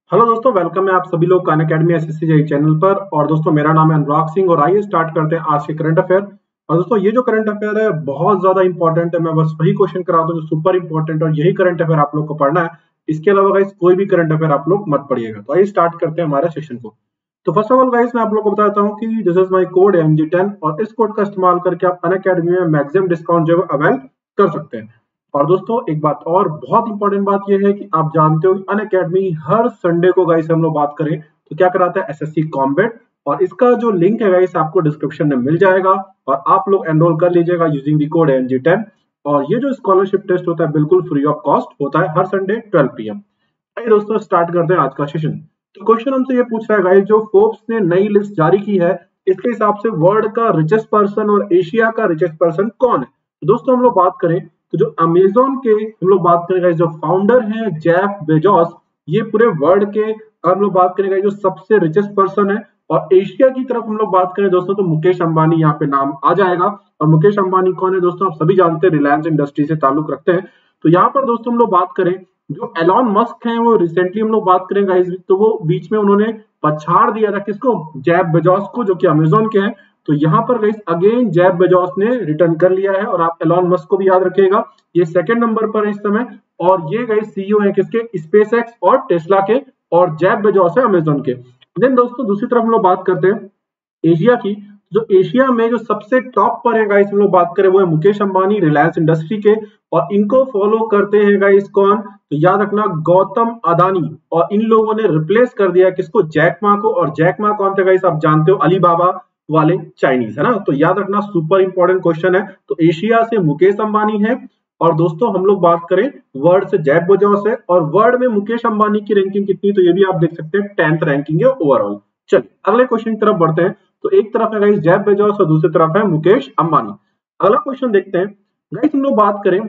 Hello दोस्तों, welcome है आप सभी लोग अनअकैडमी एसएससी जेई चैनल पर। और दोस्तों मेरा नाम है अनुराग सिंह और आइए स्टार्ट करते हैं आज के करंट अफेयर। और दोस्तों ये जो करंट अफेयर है बहुत ज्यादा इंपॉर्टेंट है। मैं बस वही क्वेश्चन कराता हूँ जो सुपर इंपॉर्टेंट और यही करंट अफेयर आप लोग को पढ़ना है। इसके अलावा गाइस कोई भी करंट अफेयर आप लोग मत पढ़िएगा। तो आइए स्टार्ट करते हैं हमारे सेशन को। तो फर्स्ट ऑफ ऑल गाइस मैं आप लोग को बताता हूँ कि this is my code MG10 और इस कोड का इस्तेमाल करके आप अनअकैडमी में मैक्सिमम डिस्काउंट जो है अवेल कर सकते हैं। और दोस्तों एक बात और बहुत इंपॉर्टेंट बात यह है कि आप जानते हो कि अनअकैडमी हर संडे को गाइस हम लोग बात करें तो क्या कराता है एसएससी कॉम्बैट। और इसका जो लिंक है गाइस आपको डिस्क्रिप्शन में मिल जाएगा और आप लोग एनरोल कर लीजिएगा यूजिंग द कोड MG10। और ये जो स्कॉलरशिप टेस्ट होता है बिल्कुल फ्री ऑफ कॉस्ट होता है हर संडे 12 PM। आइए दोस्तों स्टार्ट करते हैं आज का सेशन। तो क्वेश्चन हमसे ये पूछ रहा है गाइस, जो फोर्ब्स ने नई लिस्ट जारी की है इसके हिसाब से वर्ल्ड का रिचेस्ट पर्सन और एशिया का रिचेस्ट पर्सन कौन है। तो दोस्तों हम लोग बात करें तो जो अमेज़न के हम लोग बात करेंगे जो फाउंडर हैं जेफ बेजोस, ये पूरे वर्ल्ड के हम लोग बात करेंगे जो सबसे रिचेस्ट पर्सन है। और एशिया की तरफ हम लोग बात करें दोस्तों तो मुकेश अंबानी यहाँ पे नाम आ जाएगा। और मुकेश अंबानी कौन है दोस्तों, आप सभी जानते हैं रिलायंस इंडस्ट्री से ताल्लुक रखते हैं। तो यहाँ पर दोस्तों हम लोग बात करें जो एलॉन मस्क हैं वो रिसेंटली हम लोग बात करें गाइस तो वो बीच में उन्होंने पछाड़ दिया था किसको, जेफ बेजोस को, जो कि अमेज़न के हैं। तो यहाँ पर गाइस अगेन जेफ बेजोस ने रिटर्न कर लिया है और आप एलॉन मस्क को भी याद रखिएगा, ये सेकंड नंबर पर है इस समय। और ये गाइस सीईओ है किसके, स्पेसएक्स और टेस्ला के, और जेफ बेजोस है अमेज़न के। देन दोस्तों दूसरी तरफ हम लोग बात करते हैं एशिया की। जो एशिया में जो सबसे टॉप पर है गाइस हम लोग बात करें वो है मुकेश अंबानी रिलायंस इंडस्ट्री के। और इनको फॉलो करते हैं गाइस कौन, तो याद रखना गौतम अदानी। और इन लोगों ने रिप्लेस कर दिया किसको, जैक मा को। और जैक मा कौन थे गाइस, आप जानते हो अलीबाबा वाले चाइनीज है ना। तो याद रखना सुपर इंपॉर्टेंट क्वेश्चन है। तो एशिया से मुकेश अंबानी है और दोस्तों हम लोग बात करें वर्ल्ड से जेफ बेजोस है। और वर्ल्ड में मुकेश अंबानी की रैंकिंग कितनी, तो ये भी आप देख सकते हैं 10th रैंकिंग है ओवरऑल। चलिए अगले क्वेश्चन की तरफ बढ़ते हैं। तो एक तरफ है गाइस जेफ बेजोस और दूसरी तरफ है मुकेश अंबानी। अगला क्वेश्चन देखते हैं गाइस, हम लोग बात करें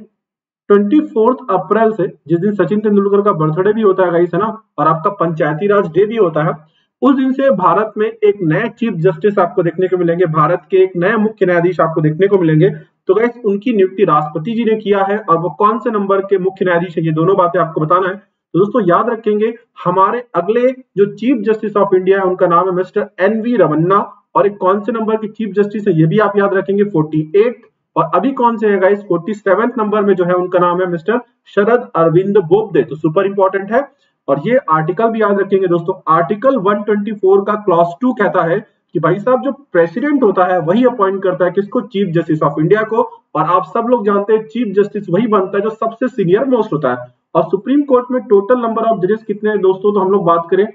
24 अप्रैल से जिस दिन सचिन तेंदुलकर का बर्थडे भी होता है गाइस है ना, और आपका पंचायती राज डे भी होता है, उस दिन से भारत में एक नए चीफ जस्टिस आपको देखने को मिलेंगे, भारत के एक नए मुख्य न्यायाधीश आपको देखने को मिलेंगे। तो गाइस उनकी नियुक्ति राष्ट्रपति जी ने किया है और वो कौन से नंबर के मुख्य न्यायाधीश है, ये दोनों बातें आपको बताना है। तो दोस्तों याद रखेंगे हमारे अगले जो चीफ जस्टिस ऑफ इंडिया है उनका नाम है मिस्टर NV रमन्ना। और एक कौन से नंबर के चीफ जस्टिस है ये भी आप याद रखेंगे 48। और अभी कौन से है गाइस 47 नंबर में जो है उनका नाम है मिस्टर शरद अरविंद बोबडे। तो सुपर इंपॉर्टेंट है। और ये आर्टिकल भी याद रखेंगे दोस्तों, आर्टिकल 124 का क्लॉज 2 कहता है कि भाई साहब जो प्रेसिडेंट होता है वही अपॉइंट करता है किसको, चीफ जस्टिस ऑफ इंडिया को। और आप सब लोग जानते हैं चीफ जस्टिस वही बनता है जो सबसे सीनियर मोस्ट होता है। और सुप्रीम कोर्ट में टोटल नंबर ऑफ जजेस कितने हैं दोस्तों, तो हम लोग बात करें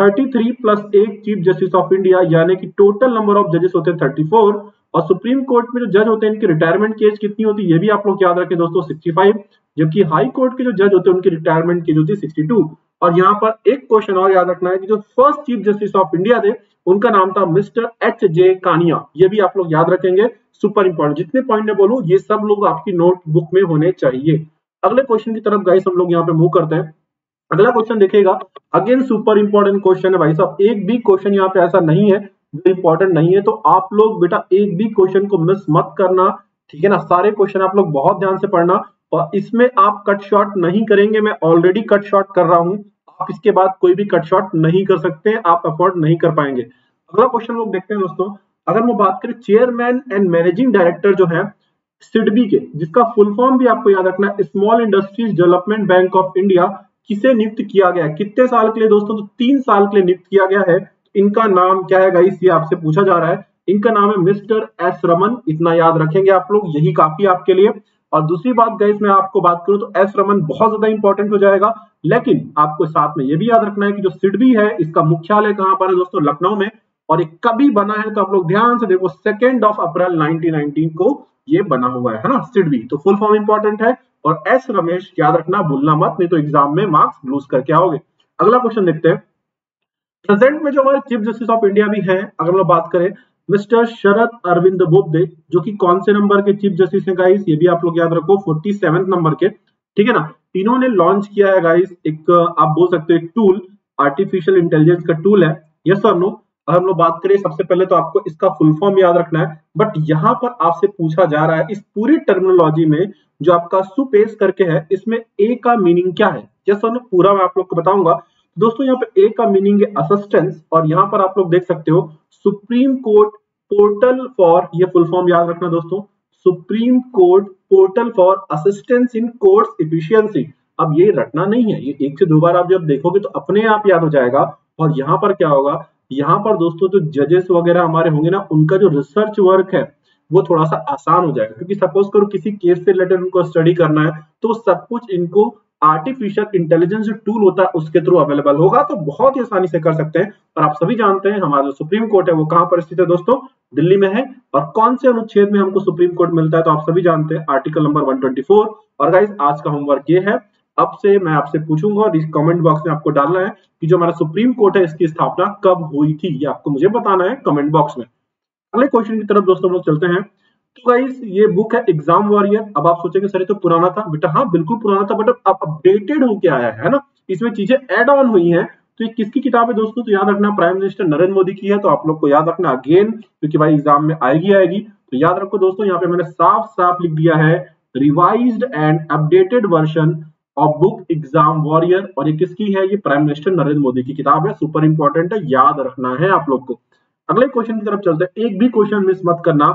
33 प्लस एक चीफ जस्टिस ऑफ इंडिया, यानी कि टोटल नंबर ऑफ जजेस होते हैं 34। और सुप्रीम कोर्ट में जो जज होते हैं इनकी रिटायरमेंट की एज कितनी होती है ये भी आप लोग याद रखें दोस्तों 65। जबकि हाई कोर्ट के जो जज होते हैं उनकी रिटायरमेंट की एज होती है 62। और यहाँ पर एक क्वेश्चन और याद रखना है कि जो first chief justice of India थे उनका नाम था मिस्टर HJ कानिया, ये भी आप लोग याद रखेंगे, सुपर इंपॉर्टेंट। जितने पॉइंट मैं बोलूं ये सब लोग आपकी नोटबुक में होने चाहिए। अगले क्वेश्चन की तरफ गाइस हम लोग यहाँ पे मूव करते हैं। अगला क्वेश्चन देखिएगा, अगेन सुपर इंपॉर्टेंट क्वेश्चन है भाई साहब, एक भी क्वेश्चन यहाँ पे ऐसा नहीं है जो इंपॉर्टेंट नहीं है। तो आप लोग बेटा एक भी क्वेश्चन को मिस मत करना, ठीक है ना। सारे क्वेश्चन आप लोग बहुत ध्यान से पढ़ना और इसमें आप कट शॉर्ट नहीं करेंगे, मैं ऑलरेडी कट शॉर्ट कर रहा हूं, आप इसके बाद कोई भी कट शॉर्ट नहीं कर सकते, आप अफोर्ड नहीं कर पाएंगे। अगला क्वेश्चन लोग देखते हैं दोस्तों, अगर मैं बात करें चेयरमैन एंड मैनेजिंग डायरेक्टर जो है सिडबी के, जिसका फुल फॉर्म भी आपको याद रखना है Small Industries Development Bank of India, किसे नियुक्त किया गया है, कितने साल के लिए दोस्तों, तो 3 साल के लिए नियुक्त किया गया है। इनका नाम क्या है गाइस, ये आपसे पूछा जा रहा है। इनका नाम है मिस्टर S रमन, इतना याद रखेंगे आप लोग, यही काफी आपके लिए। और दूसरी बात गाइस मैं आपको बात करूं तो S रमन बहुत ज्यादा इंपॉर्टेंट हो जाएगा, लेकिन आपको साथ में ये भी याद रखना है कि जो सिडबी है इसका मुख्यालय कहां पर है दोस्तों, लखनऊ में। और ये कभी बना है तो आप लोग ध्यान से देखो 2 अप्रैल 1919 को ये बना हुआ है ना सिडबी। तो फुल फॉर्म इंपॉर्टेंट है। और S रमेश याद रखना, भूलना मत, नहीं तो एग्जाम में मार्क्स लूज करके आओगे। अगला क्वेश्चन देखते हैं, प्रेजेंट में जो हमारे चीफ जस्टिस ऑफ इंडिया भी हैं, अगर हम लोग बात करें मिस्टर शरद अरविंद बोबडे, जो कि कौन से नंबर के चीफ जस्टिस हैं गाइस, ये भी आप लोग याद रखो 47 नंबर के, ठीक है ना। इन्होंने लॉन्च किया है गाइस एक, आप बोल सकते हो एक टूल, आर्टिफिशियल इंटेलिजेंस का टूल है, यस और नो। अगर हम लोग बात करें सबसे पहले तो आपको इसका फुल फॉर्म याद रखना है, बट यहाँ पर आपसे पूछा जा रहा है इस पूरी टर्मिनोलॉजी में जो आपका सुपेस करके है इसमें ए का मीनिंग क्या है, यस और नो, पूरा मैं आप लोग को बताऊंगा। दोस्तों यहाँ पे ए का मीनिंग है असिस्टेंस, और यहाँ पर आप लोग देख सकते हो सुप्रीम कोर्ट पोर्टल फॉर, ये फुल फॉर्म याद रखना दोस्तों, Supreme Court portal for assistance in courts efficiency. अब ये रटना नहीं है, ये एक से दो बार आप जब देखोगे तो अपने आप याद हो जाएगा। और यहाँ पर क्या होगा, यहाँ पर दोस्तों जो जजेस वगैरह हमारे होंगे ना, उनका जो रिसर्च वर्क है वो थोड़ा सा आसान हो जाएगा, क्योंकि सपोज करो किसी केस से रिलेटेड उनको स्टडी करना है तो सब कुछ इनको आर्टिफिशियल इंटेलिजेंस जो टूल होता है उसके थ्रू अवेलेबल होगा, तो बहुत ही आसानी से कर सकते हैं। और आप सभी जानते हैं हमारा जो सुप्रीम कोर्ट है वो कहां पर स्थित है दोस्तों, दिल्ली में है। और कौन से अनुच्छेद में हमको सुप्रीम कोर्ट मिलता है, तो आप सभी जानते हैं आर्टिकल नंबर 124। और गाइस आज का होमवर्क ये है, अब से मैं आपसे पूछूंगा और इस कमेंट बॉक्स में आपको डालना है कि जो हमारा सुप्रीम कोर्ट है इसकी स्थापना कब हुई थी, ये आपको मुझे बताना है कमेंट बॉक्स में। अगले क्वेश्चन की तरफ दोस्तों हम लोग चलते हैं। तो गाइस ये बुक है एग्जाम वॉरियर। अब आप सोचेंगे सर ये तो पुराना था, बेटा हाँ बिल्कुल पुराना था, बट अब अपडेटेड होके आया है ना, इसमें चीजें ऐड ऑन हुई हैं। तो ये किसकी किताब है दोस्तों, तो याद रखना प्राइम मिनिस्टर नरेंद्र मोदी की है। तो आप लोग को याद रखना अगेन, क्योंकि भाई एग्जाम में आएगी। तो याद रखो दोस्तों, यहाँ पे मैंने साफ साफ लिख दिया है revised and updated version of book exam warrior. और ये किसकी है, ये प्राइम मिनिस्टर नरेंद्र मोदी की किताब है, सुपर इंपॉर्टेंट है, याद रखना है आप लोग को। अगले क्वेश्चन की तरफ चलते हैं, एक भी क्वेश्चन मिस मत करना।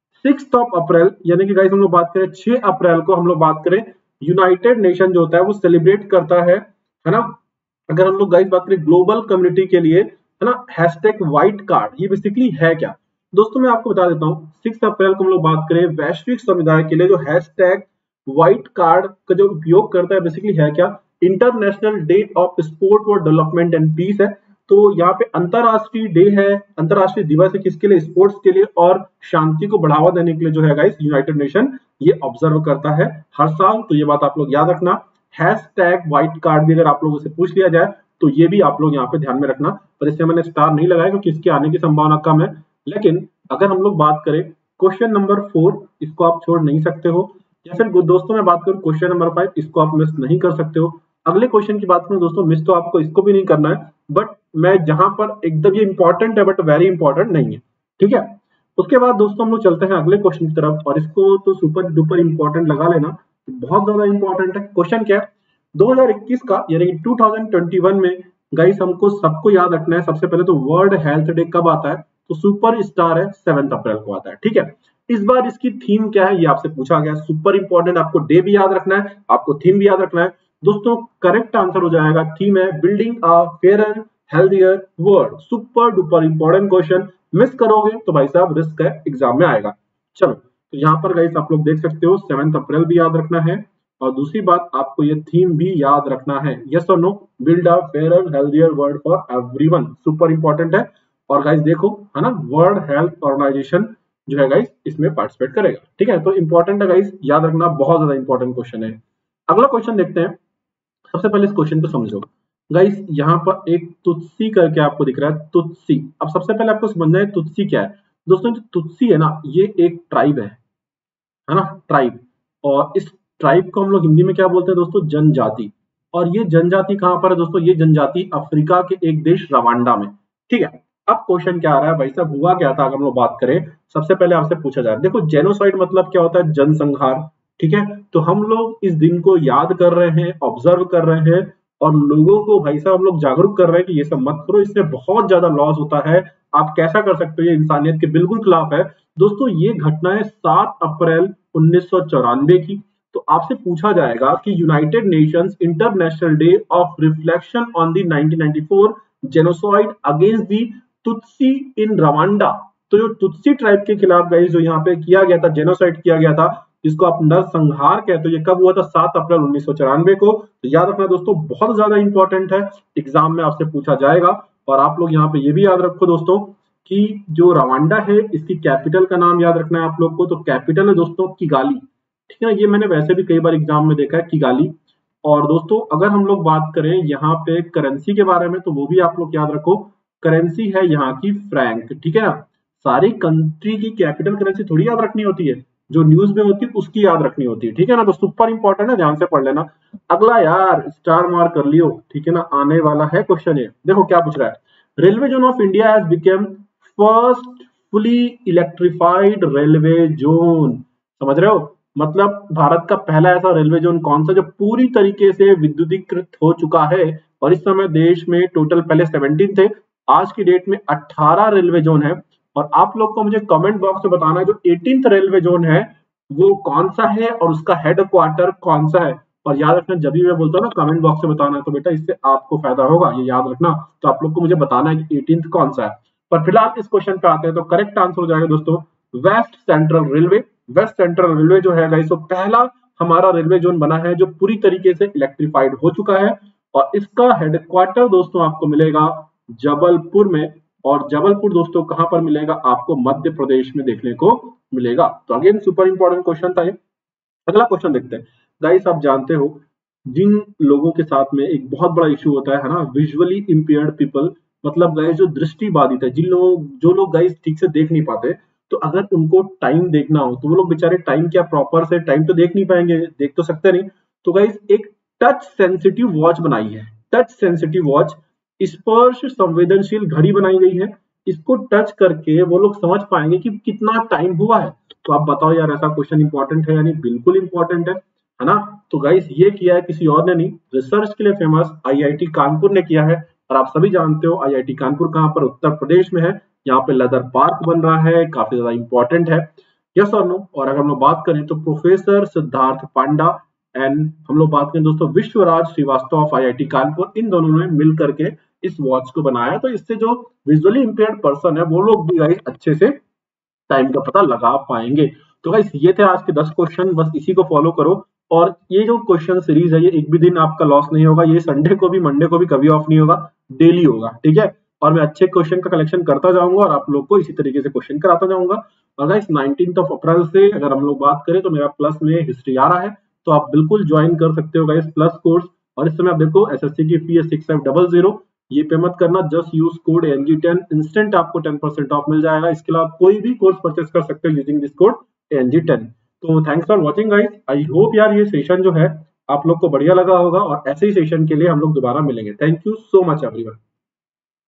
6 अप्रैल यानी कि गाइस हम लोग बात करें 6 अप्रैल को हम लोग बात करें, यूनाइटेड नेशन जो होता है वो सेलिब्रेट करता है ना। अगर हम लोग गाइस बात करें ग्लोबल कम्युनिटी के लिए, है ना, हैशटैग व्हाइट कार्ड, ये बेसिकली है क्या दोस्तों, मैं आपको बता देता हूँ। 6 अप्रैल को हम लोग बात करें वैश्विक समुदाय के लिए जो हैशटैग व्हाइट कार्ड का जो उपयोग करता है, बेसिकली है क्या, International Day of Sport for Development and Peace है। तो यहाँ पे अंतरराष्ट्रीय डे है, अंतरराष्ट्रीय दिवस है किसके लिए, स्पोर्ट्स के लिए और शांति को बढ़ावा देने के लिए जो है गाइस यूनाइटेड नेशन ये ऑब्जर्व करता है हर साल। तो ये बात आप लोग याद रखना। हैशटैग व्हाइट कार्ड भी अगर आप लोगों से पूछ लिया जाए तो ये भी आप लोग यहाँ पे ध्यान में रखना, पर इससे मैंने स्टार नहीं लगाया क्योंकि इसके आने की संभावना कम है। लेकिन अगर हम लोग बात करें क्वेश्चन नंबर 4, इसको आप छोड़ नहीं सकते हो, या फिर दोस्तों मैं बात करूं क्वेश्चन नंबर 5, इसको आप मिस नहीं कर सकते हो। अगले क्वेश्चन की बात करूं दोस्तों, मिस तो आपको इसको भी नहीं करना है, बट मैं जहां पर एकदम ये इंपॉर्टेंट है बट वेरी इंपॉर्टेंट नहीं है, ठीक है। उसके बाद दोस्तों हम लोग चलते हैं अगले क्वेश्चन की तरफ, और इसको तो सुपर डुपर इंपॉर्टेंट लगा लेना, बहुत ज्यादा इंपॉर्टेंट है। क्वेश्चन क्या है, 2021 का यानी कि 2021 में गाइस हमको सबको याद रखना है, सबसे पहले तो वर्ल्ड हेल्थ डे कब आता है, तो सुपर स्टार है 7 अप्रैल को आता है, ठीक है। इस बार इसकी थीम क्या है ये आपसे पूछा गया, सुपर इंपॉर्टेंट, आपको डे भी याद रखना है, आपको थीम भी याद रखना है दोस्तों। करेक्ट आंसर हो जाएगा, थीम है building a fairer healthier world. Super duper important question, miss करोगे तो भाई साहब रिस्क है एग्जाम में आएगा। चलो तो यहाँ पर गाइस आप लोग देख सकते हो 7 अप्रैल भी याद रखना है, और दूसरी बात आपको ये थीम भी याद रखना है, यस और no, build a fairer healthier world for everyone, super important है। और गाइस देखो है ना, वर्ल्ड हेल्थ ऑर्गेनाइजेशन जो है गाइस इसमें पार्टिसिपेट करेगा, ठीक है। तो इंपॉर्टेंट है गाइस, याद रखना, बहुत ज्यादा इंपॉर्टेंट क्वेश्चन है। अगला क्वेश्चन देखते हैं। सबसे पहले इस क्वेश्चन को समझो गाइस, यहाँ पर एक तुत्सी करके आपको दिख रहा है, तुत्सी। अब सबसे पहले आपको समझना है तुत्सी क्या है दोस्तों। जो तुत्सी है ना, ये एक ट्राइब है ना, ट्राइब। और इस ट्राइब को हम लोग हिंदी में क्या बोलते हैं दोस्तों, जनजाति। और ये जनजाति कहां पर है दोस्तों, ये जनजाति अफ्रीका के एक देश रवांडा में, ठीक है। अब क्वेश्चन क्या आ रहा है भाई साहब, हुआ क्या था, अगर हम लोग बात करें सबसे पहले आपसे पूछा जाए, देखो जेनोसाइड मतलब क्या होता है, जनसंहार, ठीक है। तो हम लोग इस दिन को याद कर रहे हैं, ऑब्जर्व कर रहे हैं, और लोगों को भाई साहब हम लोग जागरूक कर रहे हैं कि ये सब मत करो, इससे बहुत ज्यादा लॉस होता है, आप कैसा कर सकते हो, ये इंसानियत के बिल्कुल खिलाफ है दोस्तों। ये घटना है 7 अप्रैल 1994 की। तो आपसे पूछा जाएगा कि United Nations International Day of Reflection on the 1994 genocide against the Tutsi in Rwanda. तो जो तुत्सी ट्राइब के खिलाफ गाइस जो यहाँ पे किया गया था, जेनोसाइड किया गया था, जिसको आप नरसंहार कहते हो, ये कब हुआ था, 7 अप्रैल 1994 को। तो याद रखना दोस्तों, बहुत ज्यादा इंपॉर्टेंट है, एग्जाम में आपसे पूछा जाएगा। और आप लोग यहाँ पे ये भी याद रखो दोस्तों कि जो रवांडा है इसकी कैपिटल का नाम याद रखना है आप लोग को। तो कैपिटल है दोस्तों किगाली, ठीक है ना। ये मैंने वैसे भी कई बार एग्जाम में देखा है, किगाली। और दोस्तों अगर हम लोग बात करें यहाँ पे करेंसी के बारे में, तो वो भी आप लोग याद रखो, करेंसी है यहाँ की फ्रैंक, ठीक है ना। सारी कंट्री की कैपिटल करेंसी थोड़ी याद रखनी होती है, जो न्यूज में होती है उसकी याद रखनी होती है, ठीक है ना। तो सुपर इंपॉर्टेंट है, ध्यान से पढ़ लेना। अगला यार स्टार मार्क कर लियो, ठीक है ना, आने वाला है क्वेश्चन। ये देखो क्या पूछ रहा है, railway zone of India has become first fully electrified railway zone. समझ रहे हो, मतलब भारत का पहला ऐसा रेलवे जोन कौन सा जो पूरी तरीके से विद्युतीकृत हो चुका है, और इस समय देश में टोटल पहले 17 थे, आज की डेट में 18 रेलवे जोन है। और आप लोग को मुझे कमेंट बॉक्स में बताना है जो 18th रेलवे जोन है वो कौन सा है और उसका हेड क्वार्टर कौन सा है। और याद रखना, जब भी मैं बोलता हूँ ना कमेंट बॉक्स में बताना है, तो बेटा इससे आपको फायदा होगा, ये याद रखना। तो आप लोग को मुझे बताना है कि 18th कौन सा है। पर फिलहाल इस क्वेश्चन पे आते हैं, तो करेक्ट आंसर हो जाएगा दोस्तों West Central Railway. West Central Railway जो है गाइस, तो पहला हमारा रेलवे जोन बना है जो पूरी तरीके से इलेक्ट्रीफाइड हो चुका है। और इसका हेडक्वार्टर दोस्तों आपको मिलेगा जबलपुर में। और जबलपुर दोस्तों कहां पर मिलेगा, आपको मध्य प्रदेश में देखने को मिलेगा। तो अगेन सुपर इंपॉर्टेंट क्वेश्चन था ये। अगला क्वेश्चन देखते हैं गाइस। आप जानते हो जिन लोगों के साथ में एक बहुत बड़ा इश्यू होता है ना, विजुअली इंपेयर्ड पीपल, मतलब गाइस जो दृष्टि बाधित है, जो लोग गाइस ठीक से देख नहीं पाते, तो अगर उनको टाइम देखना हो तो वो लोग बेचारे टाइम क्या प्रॉपर से टाइम तो देख नहीं पाएंगे, देख तो सकते नहीं। तो गाइस एक टच सेंसिटिव वॉच बनाई है, टच सेंसिटिव वॉच, स्पर्श संवेदनशील घड़ी बनाई गई है। इसको टच करके वो लोग समझ पाएंगे कि कितना टाइम हुआ है। तो आप बताओ यार, ऐसा क्वेश्चन इंपॉर्टेंट है यानी बिल्कुल इंपॉर्टेंट है ना। तो गाइस ये किया है किसी और ने नहीं, रिसर्च के लिए फेमस आईआईटी कानपुर ने किया है। और आप सभी जानते हो आईआईटी कानपुर कहां पर, उत्तर प्रदेश में है। यहाँ पे लेदर पार्क बन रहा है, काफी ज्यादा इंपॉर्टेंट है। यस और नो। और अगर हम लोग बात करें तो प्रोफेसर सिद्धार्थ पांडा एंड हम लोग बात करें दोस्तों विश्वराज श्रीवास्तव ऑफ आईआईटी कानपुर, इन दोनों ने मिल करके इस वॉच को बनाया। तो इससे जो विजुअली इंपेयर्ड पर्सन है वो लोग भी गाइस अच्छे से टाइम का पता लगा पाएंगे। तो गाइस ये थे आज के 10 क्वेश्चन, बस इसी को फॉलो करो। और ये जो क्वेश्चन सीरीज है ये एक भी दिन आपका लॉस नहीं होगा, ये संडे को भी मंडे को भी कभी ऑफ नहीं होगा, डेली होगा, ठीक है। और मैं अच्छे क्वेश्चन का कलेक्शन करता जाऊंगा और आप लोग को इसी तरीके से क्वेश्चन कराता जाऊंगा। और गाइस 19 अप्रैल से अगर हम लोग बात करें तो मेरा प्लस में हिस्ट्री आ रहा है, तो आप बिल्कुल ज्वाइन कर सकते हो गाइस प्लस कोर्स। और इस समय आप देखो एसएससी की फी है 6500, ये पे मत करना, just use code ANG10, instant आपको 10% ऑफ मिल जाएगा। इसके अलावा कोई भी कोर्स परचेस कर सकते हो यूजिंग दिस कोड ANG10। तो thanks for watching guys, I hope यार ये सेशन जो है आप लोग को बढ़िया लगा होगा और ऐसे ही सेशन के लिए हम लोग दोबारा मिलेंगे। Thank you so much everyone.